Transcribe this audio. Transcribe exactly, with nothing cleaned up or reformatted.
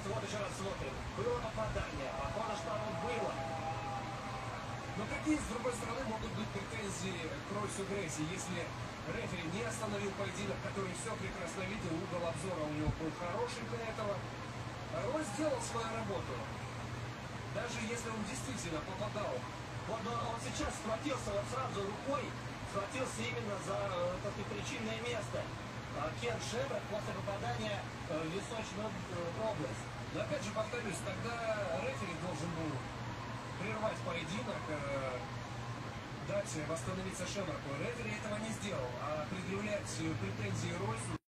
пожалуйста, вот еще раз смотрим. Было попадание, похоже, что оно было. Но какие, с другой стороны, могут быть претензии к Ройсу Грейси, если рефери не остановил поединок, который все прекрасно видел, угол обзора у него был хороший для этого. Ройс сделал свою работу. Даже если он действительно попадал. Вот он, он сейчас схватился вот сразу рукой, схватился именно за это причинное место. Кен Шемрак после попадания в височную область. Но опять же повторюсь, тогда рефери должен был прервать поединок, э, дать восстановиться Шемраку. Рефери этого не сделал, а предъявлять претензии Ройсу